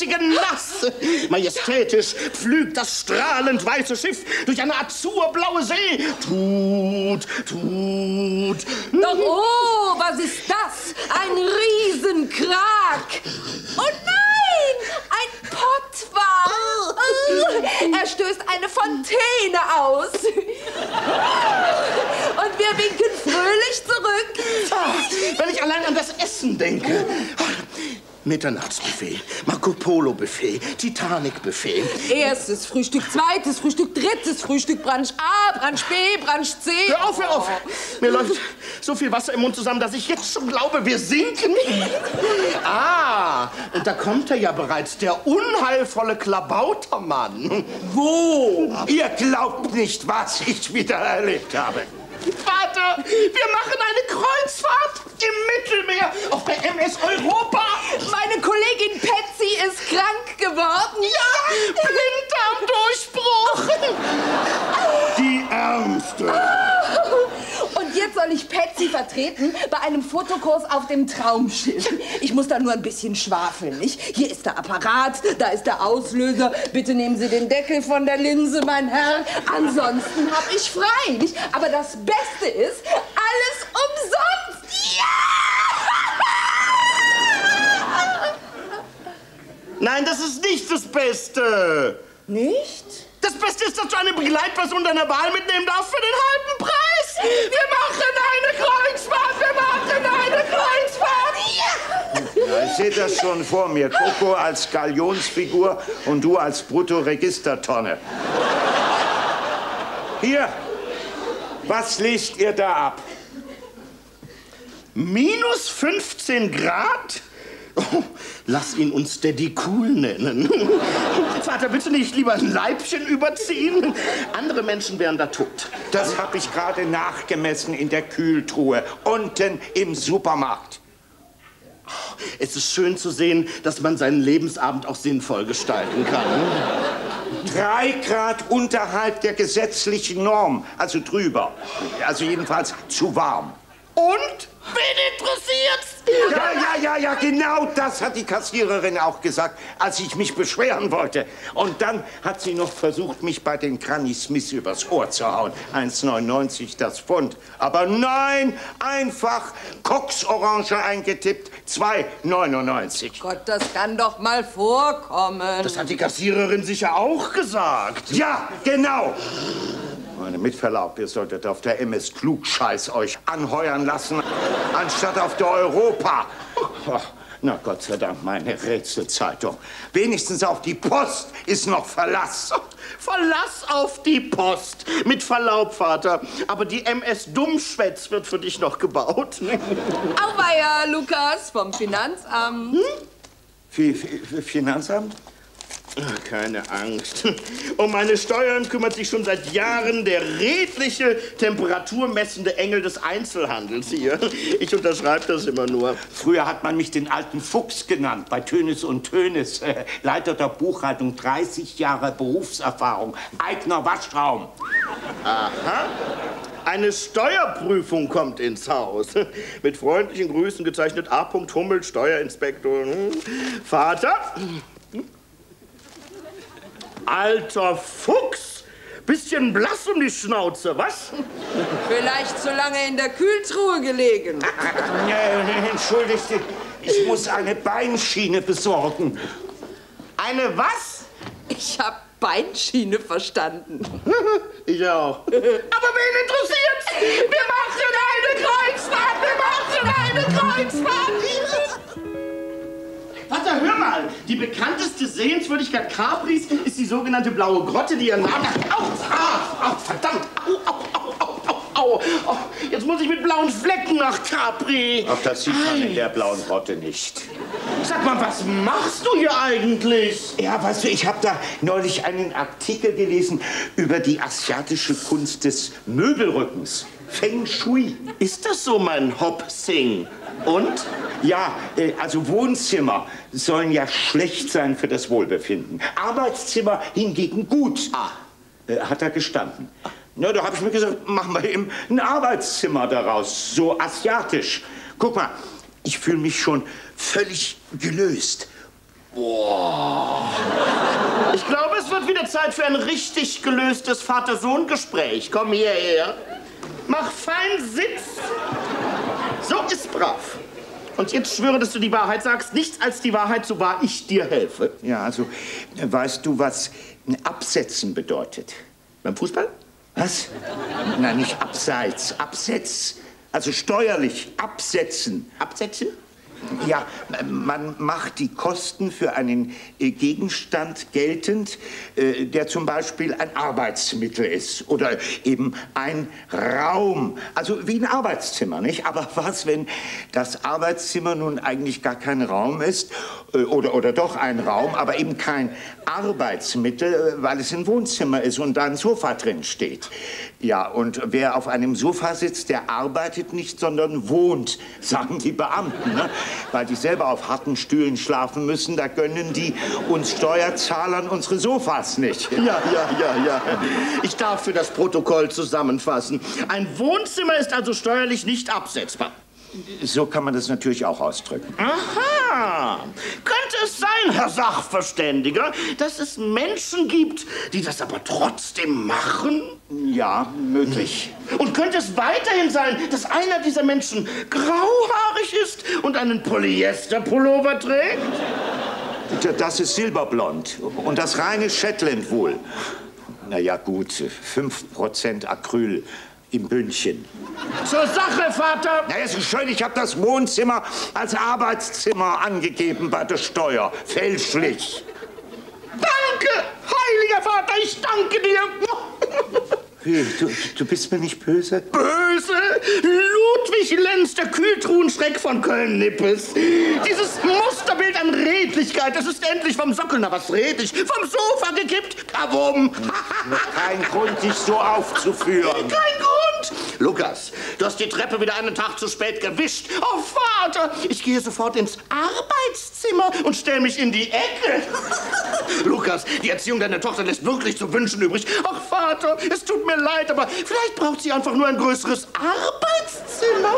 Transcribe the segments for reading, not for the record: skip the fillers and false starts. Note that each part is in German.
schwitzigen Nass. Majestätisch pflügt das strahlend weiße Schiff durch eine azurblaue See. Tut. Doch, oh, was ist das? Ein Riesenkrag. Oh nein, ein Pottwal. Er stößt eine Fontäne aus. Und wir winken fröhlich zurück. Wenn ich allein an das Essen denke. Mitternachtsbuffet, Marco Polo Buffet, Titanic Buffet. Erstes Frühstück, zweites Frühstück, drittes Frühstück, Brunch A, Brunch B, Brunch C. Hör auf, hör auf! Mir läuft so viel Wasser im Mund zusammen, dass ich jetzt schon glaube, wir sinken. Und da kommt er ja bereits, der unheilvolle Klabautermann. Wo? Ihr glaubt nicht, was ich wieder erlebt habe. Vater, wir machen eine Kreuzfahrt im Mittelmeer auf der MS Europa. Meine Kollegin Patsy ist krank geworden. Ja, Blinddarmdurchbruch. Die Ärmste. Und jetzt soll ich Patsy vertreten bei einem Fotokurs auf dem Traumschiff. Ich muss da nur ein bisschen schwafeln, nicht? Hier ist der Apparat, da ist der Auslöser. Bitte nehmen Sie den Deckel von der Linse, mein Herr. Ansonsten hab ich frei, nicht? Aber das Beste ist, alles umsonst. Ja! Nein, das ist nicht das Beste. Nicht? Das Beste ist, dass du eine Begleitperson deiner Wahl mitnehmen darfst für den halben Preis. Wir machen eine Kreuzfahrt. Ja, ich sehe das schon vor mir. Coco als Galionsfigur und du als Bruttoregistertonne. Hier, was legt ihr da ab? Minus 15 Grad? Oh, lass ihn uns Daddy Cool nennen. Vater, bitte nicht lieber ein Leibchen überziehen? Andere Menschen wären da tot. Das habe ich gerade nachgemessen in der Kühltruhe, unten im Supermarkt. Es ist schön zu sehen, dass man seinen Lebensabend auch sinnvoll gestalten kann. 3 Grad unterhalb der gesetzlichen Norm, also drüber. Also jedenfalls zu warm. Und? Wen interessiert's? Ja, genau das hat die Kassiererin auch gesagt, als ich mich beschweren wollte. Und dann hat sie noch versucht, mich bei den Granny Smith übers Ohr zu hauen. 1,99 das Pfund. Aber nein, einfach Cox-Orange eingetippt, 2,99. Gott, das kann doch mal vorkommen. Das hat die Kassiererin sicher auch gesagt. Ja, genau. Meine mit Verlaub, ihr solltet auf der MS Klugscheiß euch anheuern lassen, anstatt auf der Europa. Oh, na Gott sei Dank, meine Rätselzeitung. Wenigstens auf die Post ist noch Verlass. Verlass auf die Post. Mit Verlaub, Vater. Aber die MS Dummschwätz wird für dich noch gebaut. Auweia, Lukas, vom Finanzamt. Finanzamt? Keine Angst. Um meine Steuern kümmert sich schon seit Jahren der redliche, temperaturmessende Engel des Einzelhandels hier. Ich unterschreibe das immer nur. Früher hat man mich den alten Fuchs genannt, bei Tönes und Tönes. Leiter der Buchhaltung, 30 Jahre Berufserfahrung, eigener Waschraum. Aha. Eine Steuerprüfung kommt ins Haus. Mit freundlichen Grüßen gezeichnet A. Hummel, Steuerinspektor. Vater? Alter Fuchs! Bisschen blass um die Schnauze, was? Vielleicht zu lange in der Kühltruhe gelegen. Entschuldigt, ich muss eine Beinschiene besorgen. Eine was? Ich hab Beinschiene verstanden. Ich auch. Aber wen interessiert's? Wir machen eine Kreuzfahrt! Vater, hör mal! Die bekannteste Sehenswürdigkeit Capris ist die sogenannte Blaue Grotte, die ihr Name... Au, verdammt! Au. Jetzt muss ich mit blauen Flecken nach Capri. Ach, das sieht man in der Blauen Grotte nicht. Sag mal, was machst du hier eigentlich? Ja, weißt du, ich habe da neulich einen Artikel gelesen über die asiatische Kunst des Möbelrückens. Feng Shui. Ist das so, mein Hop-Sing? Und? Ja, also Wohnzimmer sollen ja schlecht sein für das Wohlbefinden. Arbeitszimmer hingegen gut. Hat er gestanden. Na, da habe ich mir gesagt, machen wir eben ein Arbeitszimmer daraus, so asiatisch. Guck mal, ich fühle mich schon völlig gelöst. Boah. Ich glaube, es wird wieder Zeit für ein richtig gelöstes Vater-Sohn-Gespräch. Komm hierher. Mach fein Sitz. So ist brav. Und jetzt schwöre, dass du die Wahrheit sagst. Nichts als die Wahrheit, so wahr ich dir helfe. Ja, also, weißt du, was Absetzen bedeutet? Beim Fußball? Was? Nein, nicht abseits, Absetz. Also steuerlich absetzen. Absetzen? Ja, man macht die Kosten für einen Gegenstand geltend, der zum Beispiel ein Arbeitsmittel ist oder eben ein Raum. Also wie ein Arbeitszimmer, nicht? Aber was, wenn das Arbeitszimmer nun eigentlich gar kein Raum ist oder doch ein Raum, aber eben kein Arbeitsmittel, weil es ein Wohnzimmer ist und da ein Sofa drin steht? Ja, und wer auf einem Sofa sitzt, der arbeitet nicht, sondern wohnt, sagen die Beamten, ne? Weil die selber auf harten Stühlen schlafen müssen, da gönnen die uns Steuerzahlern unsere Sofas nicht. Ja. Ich darf für das Protokoll zusammenfassen. Ein Wohnzimmer ist also steuerlich nicht absetzbar. So kann man das natürlich auch ausdrücken. Aha. Könnte es sein, Herr Sachverständiger, dass es Menschen gibt, die das aber trotzdem machen? Ja, möglich. Und könnte es weiterhin sein, dass einer dieser Menschen grauhaarig ist und einen Polyesterpullover trägt? Das ist silberblond und das reine Shetland wohl. Na ja, gut, 5% Acryl im Bündchen. Zur Sache, Vater! Na, ist schön, ich habe das Wohnzimmer als Arbeitszimmer angegeben bei der Steuer. Fälschlich. Danke, heiliger Vater, ich danke dir. Du bist mir nicht böse? Böse? Ludwig Lenz, der Kühltruhenschreck von Köln-Nippes. Dieses Musterbild an Redlichkeit, das ist endlich vom Sockel, na was redlich, vom Sofa gekippt. Kavum. Kein Grund, dich so aufzuführen. Kein Grund. Lukas, du hast die Treppe wieder einen Tag zu spät gewischt. Oh, Vater, ich gehe sofort ins Arbeitszimmer und stelle mich in die Ecke. Lukas, die Erziehung deiner Tochter lässt wirklich zu wünschen übrig. Ach, Vater, es tut mir leid, aber vielleicht braucht sie einfach nur ein größeres Arbeitszimmer.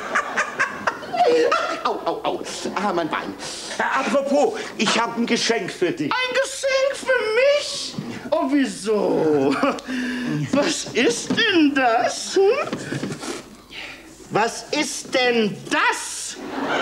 Au. Ah, mein Bein. Apropos, ich habe ein Geschenk für dich. Ein Geschenk für mich? Oh, wieso? Was ist denn das? Was ist denn das?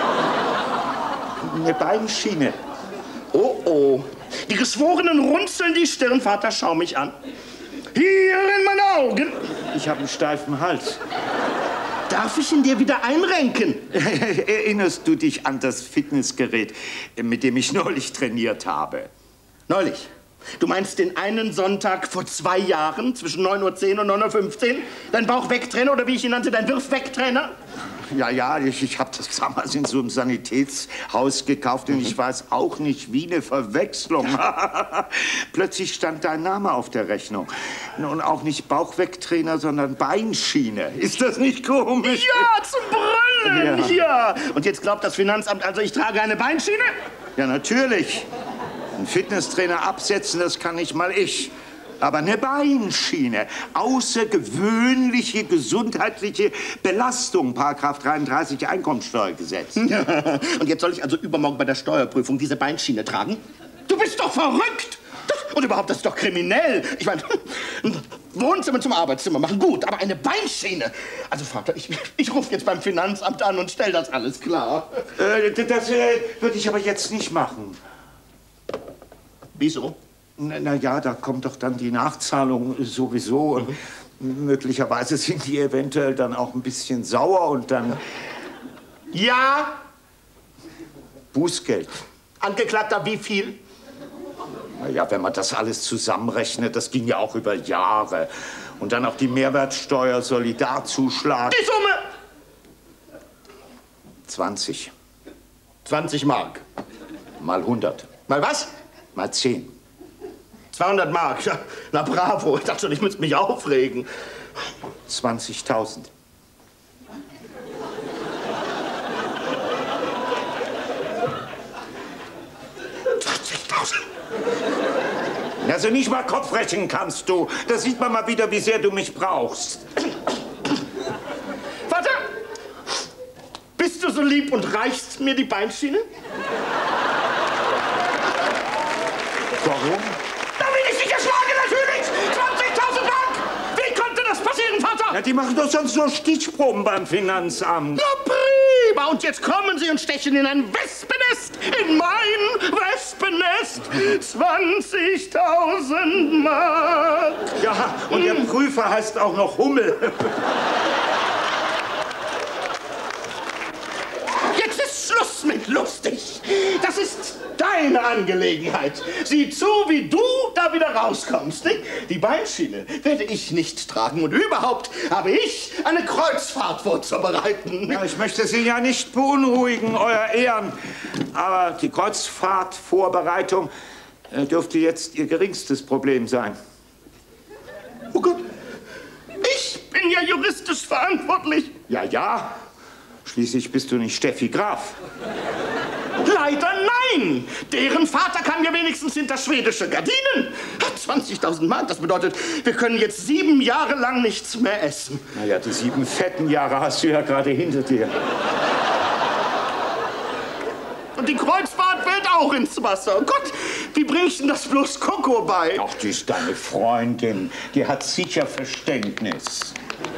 Eine Beinschiene. Oh. Die Geschworenen runzeln die Stirn. Vater, schau mich an. Hier in meine Augen. Ich habe einen steifen Hals. Darf ich ihn dir wieder einrenken? Erinnerst du dich an das Fitnessgerät, mit dem ich neulich trainiert habe? Neulich? Du meinst den einen Sonntag vor 2 Jahren, zwischen 9:10 Uhr und 9:15 Uhr? Dein Bauch-Wegtrainer oder wie ich ihn nannte, dein Wirf-Wegtrainer? Ja, ich habe das damals in so einem Sanitätshaus gekauft und ich weiß auch nicht, wie eine Verwechslung. Plötzlich stand dein Name auf der Rechnung. Und auch nicht Bauchwegtrainer, sondern Beinschiene. Ist das nicht komisch? Ja, zum Brüllen! Ja. Und jetzt glaubt das Finanzamt, also ich trage eine Beinschiene? Ja, natürlich. Ein Fitnesstrainer absetzen, das kann nicht mal ich. Aber eine Beinschiene, außergewöhnliche gesundheitliche Belastung, § 33 Einkommensteuergesetz. Und jetzt soll ich also übermorgen bei der Steuerprüfung diese Beinschiene tragen? Du bist doch verrückt! Und überhaupt, das ist doch kriminell. Ich meine, ein Wohnzimmer zum Arbeitszimmer machen, gut, aber eine Beinschiene. Also, Vater, ich rufe jetzt beim Finanzamt an und stell das alles klar. Das würde ich aber jetzt nicht machen. Wieso? Na ja, da kommt doch dann die Nachzahlung sowieso und möglicherweise sind die eventuell dann auch ein bisschen sauer und dann... Ja? Bußgeld. Angeklagter, wie viel? Na ja, wenn man das alles zusammenrechnet, das ging ja auch über Jahre. Und dann auch die Mehrwertsteuer, Solidarzuschlag. Die Summe? 20. 20 Mark. Mal 100. Mal was? Mal 10. 200 Mark. Na bravo, ich dachte schon, ich müsste mich aufregen. 20.000. Also nicht mal Kopf rechnen kannst du. Da sieht man mal wieder, wie sehr du mich brauchst. Vater, bist du so lieb und reichst mir die Beinschiene? Warum? Da will ich dich erschlagen, natürlich! 20.000 Mark! Wie konnte das passieren, Vater? Ja, die machen doch sonst nur Stichproben beim Finanzamt. Na prima! Und jetzt kommen Sie und stechen in ein Wespennest! In mein Wespennest! 20.000 Mark! Ja, und der Prüfer heißt auch noch Hummel. Jetzt ist Schluss mit lustig! Das ist deine Angelegenheit. Sieh zu, wie du da wieder rauskommst. Nicht? Die Beinschiene werde ich nicht tragen. Und überhaupt habe ich eine Kreuzfahrt vorzubereiten. Ja, ich möchte Sie ja nicht beunruhigen, Euer Ehren. Aber die Kreuzfahrtvorbereitung dürfte jetzt Ihr geringstes Problem sein. Oh Gott, ich bin ja juristisch verantwortlich. Ja, ja. Schließlich bist du nicht Steffi Graf. Leider nein! Deren Vater kann ja wenigstens hinter schwedische Gardinen. 20.000 Mark, das bedeutet, wir können jetzt 7 Jahre lang nichts mehr essen. Naja, die 7 fetten Jahre hast du ja gerade hinter dir. Und die Kreuzfahrt fällt auch ins Wasser. Oh Gott, wie bring ich denn das bloß Coco bei? Ach, die ist deine Freundin. Die hat sicher Verständnis.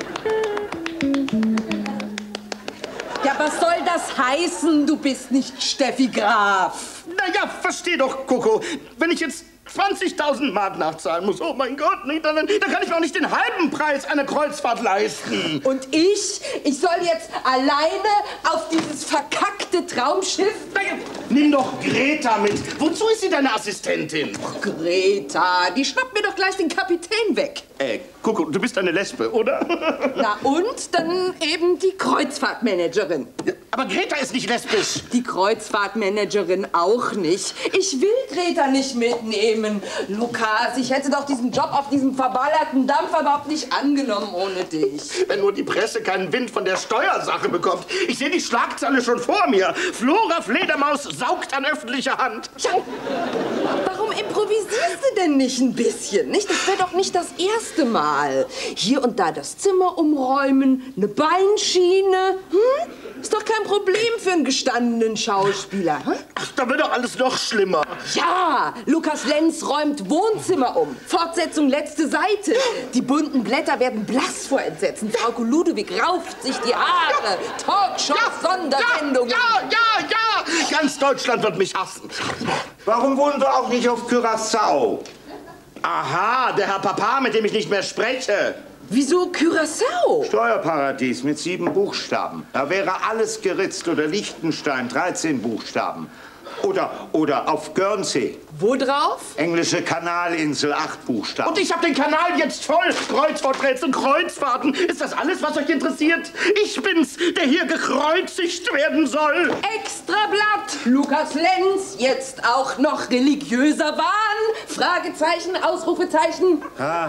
Ja, was soll das heißen? Du bist nicht Steffi Graf. Naja, versteh doch, Coco. Wenn ich jetzt 20.000 Mark nachzahlen muss, oh mein Gott, nicht, dann kann ich mir auch nicht den halben Preis einer Kreuzfahrt leisten. Und ich soll jetzt alleine auf dieses verkackte Traumschiff? Naja, nimm doch Greta mit. Wozu ist sie deine Assistentin? Ach, Greta, die schnappt mir doch gleich den Kapitän weg. Coco, du bist eine Lesbe, oder? Na und? Dann eben die Kreuzfahrtmanagerin. Ja, aber Greta ist nicht lesbisch. Die Kreuzfahrtmanagerin auch nicht. Ich will Greta nicht mitnehmen. Lukas, ich hätte doch diesen Job auf diesem verballerten Dampfer überhaupt nicht angenommen ohne dich. Wenn nur die Presse keinen Wind von der Steuersache bekommt. Ich sehe die Schlagzeile schon vor mir. Flora Fledermaus saugt an öffentlicher Hand. Ja, warum improvisierst du denn nicht ein bisschen? Nicht? Das wäre doch nicht das erste Mal. Hier und da das Zimmer umräumen, eine Beinschiene. Ist doch kein Problem für einen gestandenen Schauspieler. Ach, da wird doch alles noch schlimmer. Ja, Lukas Lenz räumt Wohnzimmer um. Fortsetzung letzte Seite. Die bunten Blätter werden blass vor Entsetzen. Frau Ludewig rauft sich die Haare. Talkshows, Sondersendungen. Ja. Ganz Deutschland wird mich hassen. Warum wohnen wir auch nicht auf Curaçao? Aha, der Herr Papa, mit dem ich nicht mehr spreche. Wieso Curaçao? Steuerparadies mit 7 Buchstaben. Da wäre alles geritzt. Oder Liechtenstein, 13 Buchstaben. Oder auf Guernsey. Wo drauf? Englische Kanalinsel, 8 Buchstaben. Und ich habe den Kanal jetzt voll. Kreuzworträtsel, Kreuzfahrten. Ist das alles, was euch interessiert? Ich bin's, der hier gekreuzigt werden soll. Extrablatt. Lukas Lenz, jetzt auch noch religiöser Wahn? Fragezeichen, Ausrufezeichen.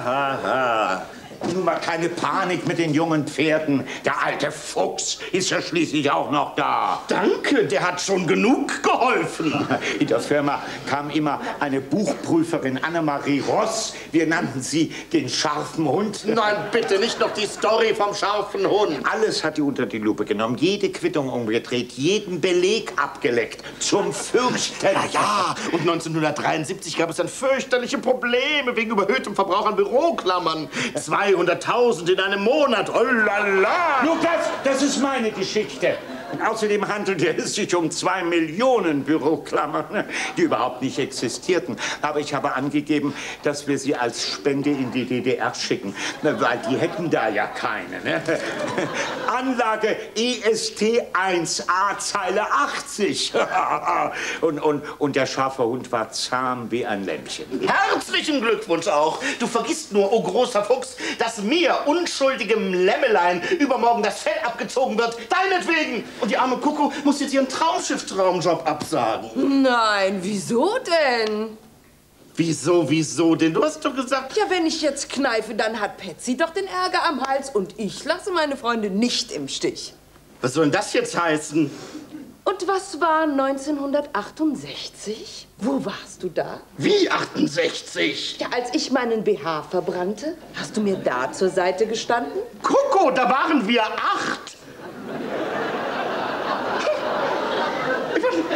Ha. Nun mal keine Panik mit den jungen Pferden. Der alte Fuchs ist ja schließlich auch noch da. Danke, der hat schon genug geholfen. In der Firma kam immer eine Buchprüferin, Annemarie Ross. Wir nannten sie den scharfen Hund. Nein, bitte, nicht noch die Story vom scharfen Hund. Alles hat die unter die Lupe genommen, jede Quittung umgedreht, jeden Beleg abgeleckt. Zum Fürchten. Ja, und 1973 gab es dann fürchterliche Probleme wegen überhöhtem Verbrauch an Büroklammern. 200.000 in einem Monat, oh la la! Lukas, das ist meine Geschichte. Und außerdem handelte es sich um 2 Millionen Büroklammern, die überhaupt nicht existierten. Aber ich habe angegeben, dass wir sie als Spende in die DDR schicken, weil die hätten da ja keine. Ne? Anlage EST 1A, Zeile 80. und der scharfe Hund war zahm wie ein Lämmchen. Herzlichen Glückwunsch auch. Du vergisst nur, oh großer Fuchs, dass mir, unschuldigem Lämmelein, übermorgen das Fell abgezogen wird. Deinetwegen. Und die arme Coco muss jetzt ihren Traumschiff-Traumjob absagen. Nein, wieso denn? Wieso denn? Du hast doch gesagt... Ja, wenn ich jetzt kneife, dann hat Patsy doch den Ärger am Hals und ich lasse meine Freunde nicht im Stich. Was soll denn das jetzt heißen? Und was war 1968? Wo warst du da? Wie 68? Ja, als ich meinen BH verbrannte, hast du mir da zur Seite gestanden? Coco, da waren wir 8. Und es waren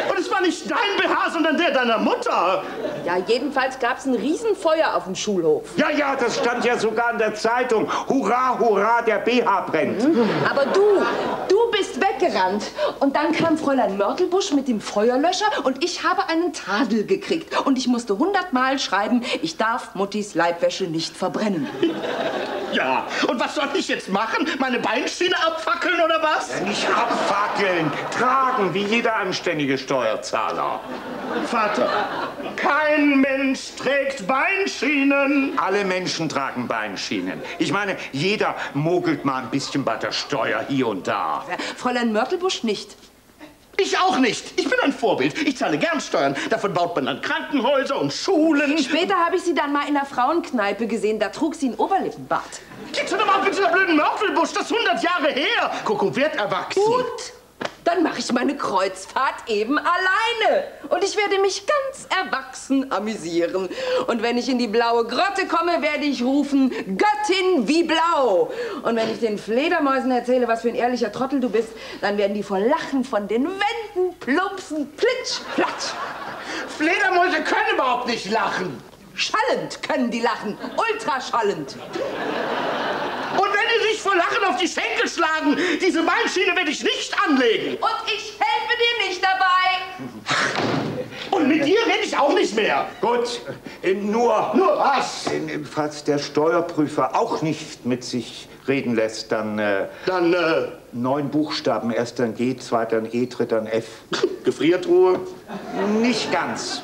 nicht dein BH, sondern der deiner Mutter. Ja, jedenfalls gab es ein Riesenfeuer auf dem Schulhof. Ja, ja, das stand ja sogar in der Zeitung. Hurra, hurra, der BH brennt. Aber du bist weggerannt. Und dann kam Fräulein Mörtelbusch mit dem Feuerlöscher und ich habe einen Tadel gekriegt. Und ich musste 100-mal schreiben, ich darf Muttis Leibwäsche nicht verbrennen. Ja, und was soll ich jetzt machen? Meine Beinschiene abfackeln oder was? Nicht abfackeln, tragen, wie jeder anständige Steuerzahler. Vater, kein Mensch trägt Beinschienen. Alle Menschen tragen Beinschienen. Ich meine, jeder mogelt mal ein bisschen bei der Steuer hier und da. Fräulein Mörtelbusch nicht. Ich auch nicht. Ich bin ein Vorbild. Ich zahle gern Steuern. Davon baut man dann Krankenhäuser und Schulen. Später habe ich sie dann mal in der Frauenkneipe gesehen. Da trug sie einen Oberlippenbart. Jetzt hör doch mal mit dieser blöden Mörtelbusch. Das ist 100 Jahre her. Coco wird erwachsen. Gut. Dann mache ich meine Kreuzfahrt eben alleine. Und ich werde mich ganz erwachsen amüsieren. Und wenn ich in die blaue Grotte komme, werde ich rufen, Göttin wie blau. Und wenn ich den Fledermäusen erzähle, was für ein ehrlicher Trottel du bist, dann werden die vor Lachen von den Wänden plumpsen, plitsch, platsch. Fledermäuse können überhaupt nicht lachen. Schallend können die lachen, ultraschallend. Und wenn die sich vor Lachen auf die Schenkel schlagen, diese Beinschiene werde ich nicht anlegen. Und ich helfe dir nicht dabei. Und mit dir rede ich auch nicht mehr. Gut, nur was? Falls der Steuerprüfer auch nicht mit sich reden lässt, dann 9 Buchstaben. Erst ein G, zweiter ein E, dritter ein F. Gefriertruhe? Nicht ganz.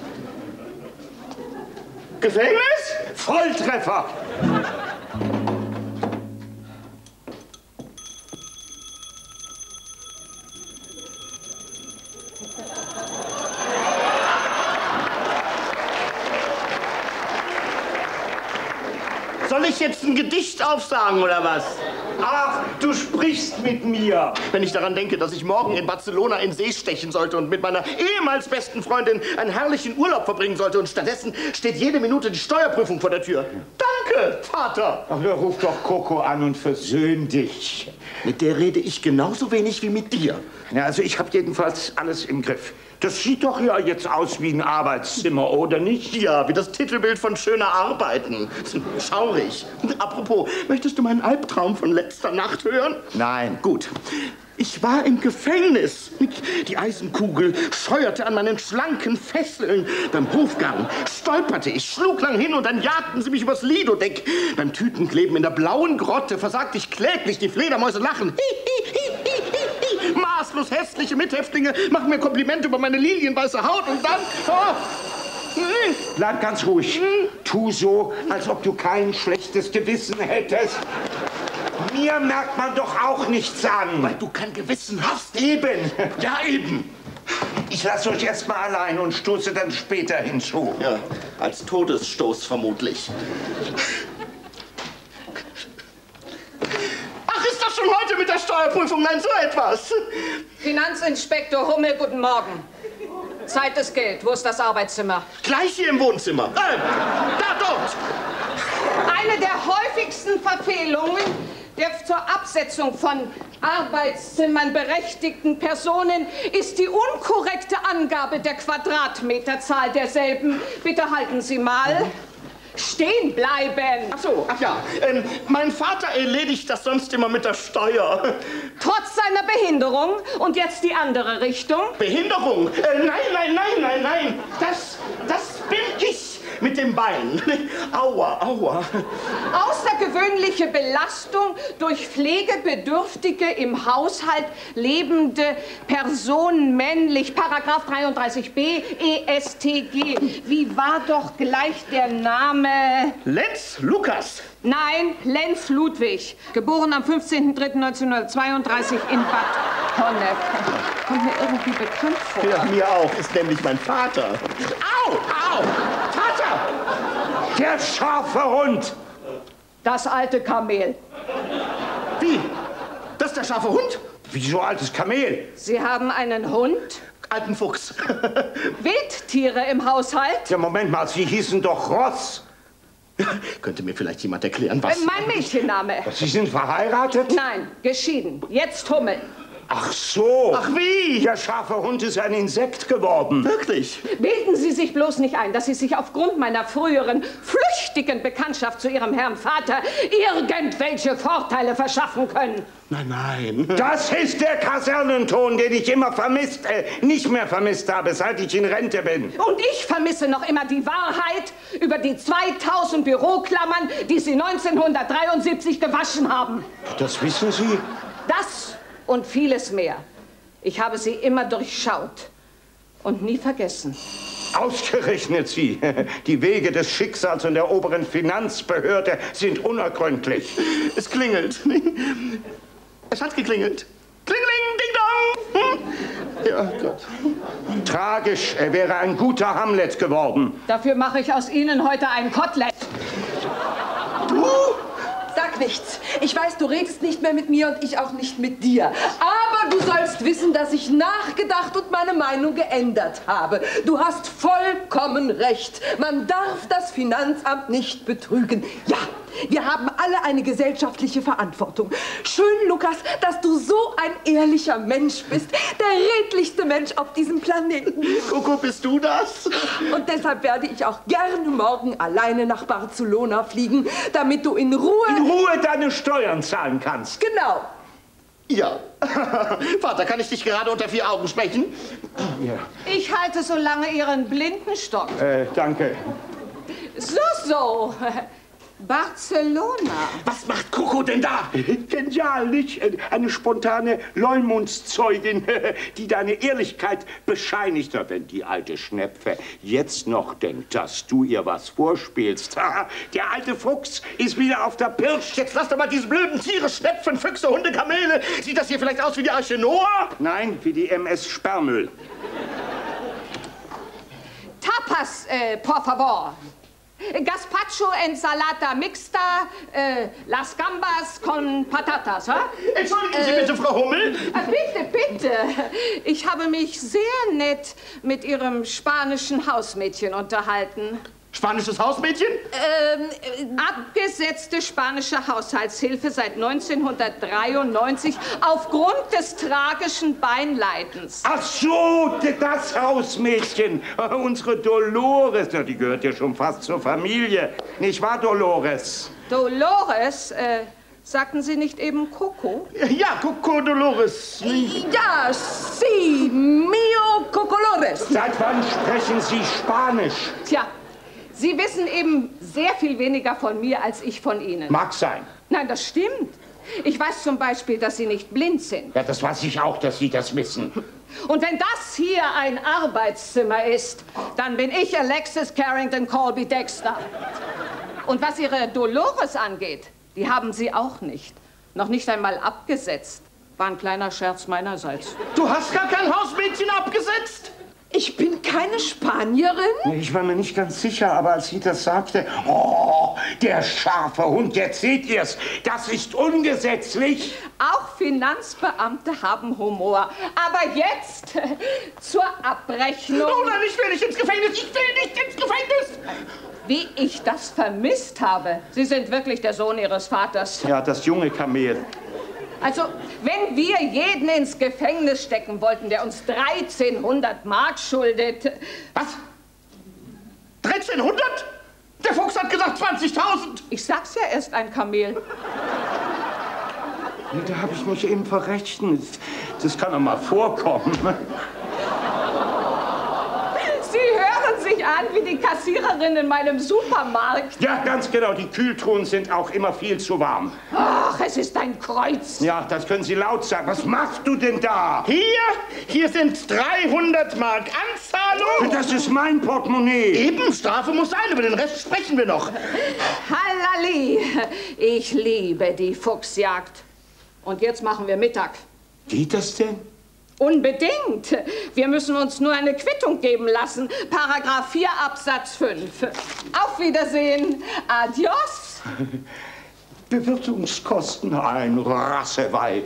Gefängnis? Volltreffer! Soll ich jetzt ein Gedicht aufsagen, oder was? Ach, du sprichst mit mir. Wenn ich daran denke, dass ich morgen in Barcelona in See stechen sollte und mit meiner ehemals besten Freundin einen herrlichen Urlaub verbringen sollte und stattdessen steht jede Minute die Steuerprüfung vor der Tür. Danke, Vater. Ach, ruf doch Coco an und versöhn dich. Mit der rede ich genauso wenig wie mit dir. Ja, also ich habe jedenfalls alles im Griff. Das sieht doch ja jetzt aus wie ein Arbeitszimmer, oder nicht? Ja, wie das Titelbild von Schöner Arbeiten. Schaurig. Apropos, möchtest du meinen Albtraum von letzter Nacht hören? Nein. Gut. Ich war im Gefängnis. Die Eisenkugel scheuerte an meinen schlanken Fesseln. Beim Hofgang stolperte ich, schlug lang hin und dann jagten sie mich übers Lidodeck. Beim Tütenkleben in der blauen Grotte versagte ich kläglich, die Fledermäuse lachen. Maßlos hässliche Mithäftlinge machen mir Komplimente über meine lilienweiße Haut und dann... Bleib ganz ruhig. Tu so, als ob du kein schlechtes Gewissen hättest. Mir merkt man doch auch nichts an. Weil du kein Gewissen hast. Eben. Ja, eben. Ich lasse euch erst mal allein und stoße dann später hinzu. Ja, als Todesstoß vermutlich. Ach, ist das schon heute mit der Steuerprüfung? Nein, so etwas. Finanzinspektor Hummel, guten Morgen. Zeit ist Geld. Wo ist das Arbeitszimmer? Gleich hier im Wohnzimmer. Da dort. Eine der häufigsten Verfehlungen der zur Absetzung von Arbeitszimmern berechtigten Personen ist die unkorrekte Angabe der Quadratmeterzahl derselben. Bitte halten Sie mal. Stehen bleiben! Ach so, ach ja. Mein Vater erledigt das sonst immer mit der Steuer. Trotz seiner Behinderung. Und jetzt die andere Richtung. Behinderung? Nein. Das bin ich. Mit dem Bein. Aua. Außergewöhnliche Belastung durch pflegebedürftige im Haushalt lebende Personen männlich. Paragraph 33b EStG. Wie war doch gleich der Name? Lenz Lukas. Nein, Lenz Ludwig. Geboren am 15.03.1932 in Bad Honnef. Kommt mir irgendwie bekannt vor. Ja, mir auch. Ist nämlich mein Vater. Au! Vater! Der scharfe Hund! Das alte Kamel. Wie? Das ist der scharfe Hund? Wieso altes Kamel? Sie haben einen Hund? Alten Fuchs. Wildtiere im Haushalt? Ja, Moment mal, Sie hießen doch Ross. Könnte mir vielleicht jemand erklären, was... Mein Mädchenname. Sie sind verheiratet? Nein, geschieden. Jetzt Hummel. Ach so. Ach wie? Der scharfe Hund ist ein Insekt geworden. Wirklich? Bilden Sie sich bloß nicht ein, dass Sie sich aufgrund meiner früheren, flüchtigen Bekanntschaft zu Ihrem Herrn Vater irgendwelche Vorteile verschaffen können. Nein, nein. Das ist der Kasernenton, den ich immer nicht mehr vermisst habe, seit ich in Rente bin. Und ich vermisse noch immer die Wahrheit über die 2000 Büroklammern, die Sie 1973 gewaschen haben. Das wissen Sie? Das und vieles mehr. Ich habe sie immer durchschaut und nie vergessen. Ausgerechnet Sie. Die Wege des Schicksals und der oberen Finanzbehörde sind unergründlich. Es klingelt. Es hat geklingelt. Klingeling, ding dong. Ja, Gott. Tragisch, er wäre ein guter Hamlet geworden. Dafür mache ich aus Ihnen heute ein Kotelett. Du? Sag nichts. Ich weiß, du redest nicht mehr mit mir und ich auch nicht mit dir. Aber du sollst wissen, dass ich nachgedacht und meine Meinung geändert habe. Du hast vollkommen recht. Man darf das Finanzamt nicht betrügen. Ja, wir haben alle eine gesellschaftliche Verantwortung. Schön, Lukas, dass du so ein ehrlicher Mensch bist. Der redlichste Mensch auf diesem Planeten. Coco, bist du das? Und deshalb werde ich auch gerne morgen alleine nach Barcelona fliegen, damit du in Ruhe deine Steuern zahlen kannst. Genau. Ja. Vater, kann ich dich gerade unter 4 Augen sprechen? Ja. Ich halte so lange Ihren Blindenstock. Danke. So. Barcelona. Was macht Coco denn da? Genial, nicht? Eine spontane Leumundszeugin, die deine Ehrlichkeit bescheinigt hat. Wenn die alte Schnepfe jetzt noch denkt, dass du ihr was vorspielst. Der alte Fuchs ist wieder auf der Pirsch. Jetzt lass doch mal diese blöden Tiere, Schnepfen, Füchse, Hunde, Kamele. Sieht das hier vielleicht aus wie die Arche Noah? Nein, wie die MS Sperrmüll. Tapas, por favor. Gazpacho, ensalada mixta, las gambas con patatas, ha? Entschuldigen Sie bitte, Frau Hummel. Bitte. Ich habe mich sehr nett mit Ihrem spanischen Hausmädchen unterhalten. Spanisches Hausmädchen? Abgesetzte spanische Haushaltshilfe seit 1993 aufgrund des tragischen Beinleidens. Ach so, das Hausmädchen. Unsere Dolores, die gehört ja schon fast zur Familie. Nicht wahr, Dolores? Dolores, sagten Sie nicht eben Coco? Ja, Coco Dolores. Ja, sí, mio Cocolores. Seit wann sprechen Sie Spanisch? Tja, Sie wissen eben sehr viel weniger von mir als ich von Ihnen. Mag sein. Nein, das stimmt. Ich weiß zum Beispiel, dass Sie nicht blind sind. Ja, das weiß ich auch, dass Sie das wissen. Und wenn das hier ein Arbeitszimmer ist, dann bin ich Alexis Carrington Colby Dexter. Und was Ihre Dolores angeht, die haben Sie auch nicht. Noch nicht einmal abgesetzt. War ein kleiner Scherz meinerseits. Du hast gar kein Hausmädchen abgesetzt? Ich bin keine Spanierin. Ich war mir nicht ganz sicher, aber als sie das sagte, oh, der scharfe Hund, jetzt seht ihr's, das ist ungesetzlich. Auch Finanzbeamte haben Humor. Aber jetzt zur Abrechnung. Oh nein, ich will nicht ins Gefängnis. Ich will nicht ins Gefängnis. Wie ich das vermisst habe. Sie sind wirklich der Sohn Ihres Vaters. Ja, das junge Kamel. Also, wenn wir jeden ins Gefängnis stecken wollten, der uns 1300 Mark schuldet... Was? 1300? Der Fuchs hat gesagt 20.000. Ich sag's ja erst, ein Kamel. Nee, da habe ich mich eben verrechnet. Das kann doch mal vorkommen. Sie hören sich an wie die Kassiererin in meinem Supermarkt. Ja, ganz genau. Die Kühltruhen sind auch immer viel zu warm. Ach, es ist ein Kreuz. Ja, das können Sie laut sagen. Was machst du denn da? Hier sind 300 Mark Anzahlung. Das ist mein Portemonnaie. Eben, Strafe muss sein, über den Rest sprechen wir noch. Hallali, ich liebe die Fuchsjagd. Und jetzt machen wir Mittag. Geht das denn? Unbedingt. Wir müssen uns nur eine Quittung geben lassen. Paragraph 4 Absatz 5. Auf Wiedersehen. Adios. Bewirtungskosten, ein Rasseweib.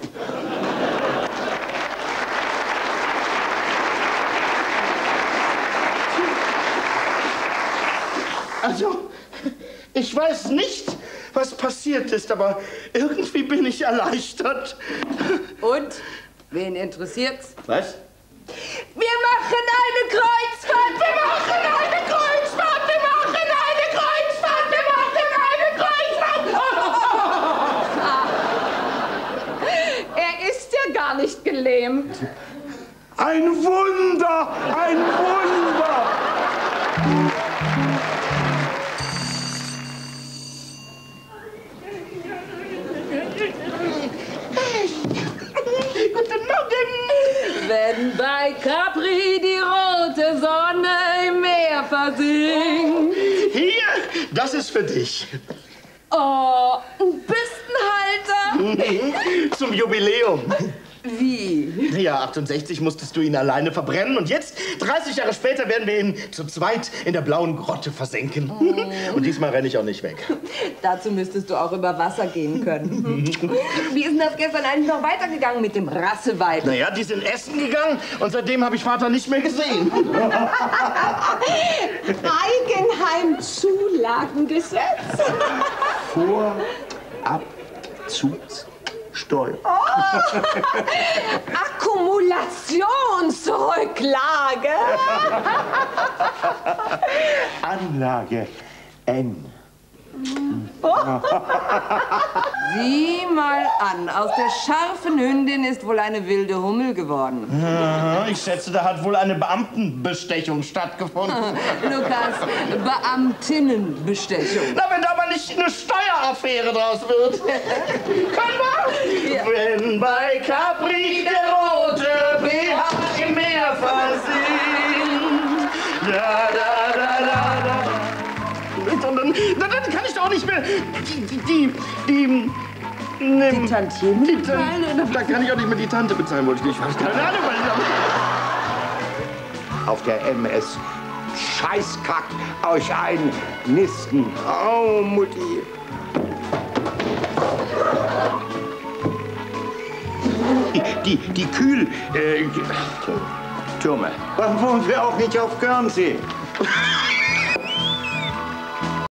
Also, ich weiß nicht, was passiert ist, aber irgendwie bin ich erleichtert. Und? Wen interessiert's? Was? Wir machen eine Kreuzfahrt! Wir machen eine Kreuzfahrt! Wir machen eine Kreuzfahrt! Wir machen eine Kreuzfahrt! Er ist ja gar nicht gelähmt. Ein Wunder! Ein Wunder! Guten Morgen! Wenn bei Capri die rote Sonne im Meer versinkt. Hier, das ist für dich. Oh, ein Büstenhalter. Zum Jubiläum. Wie? Ja, 68 musstest du ihn alleine verbrennen und jetzt, 30 Jahre später, werden wir ihn zu zweit in der blauen Grotte versenken. Und diesmal renne ich auch nicht weg. Dazu müsstest du auch über Wasser gehen können. Wie ist denn das gestern eigentlich noch weitergegangen mit dem Rasseweib? Naja, die sind essen gegangen und seitdem habe ich Vater nicht mehr gesehen. Eigenheimzulagengesetz. Vorabzugssteuer. Akkumulationsrücklage. Anlage N. Sieh mal an, aus der scharfen Hündin ist wohl eine wilde Hummel geworden. Ich schätze, da hat wohl eine Beamtenbestechung stattgefunden. Lukas, Beamtinnenbestechung. Na, wenn da aber nicht eine Steueraffäre draus wird. Können wir? Ja. Wenn bei Capri der rote BH im Meer versinkt. Da, da, da, da, da. Und dann kann ich doch auch nicht mehr die Tantiemen bezahlen? Da kann ich auch nicht mehr die Tante bezahlen, wollte ich nicht. Keine Ahnung, weil Auf der MS. Scheißkack euch ein Nisten. Oh, Mutti. Die Türme. Warum wohnen wir auch nicht auf Guernsey?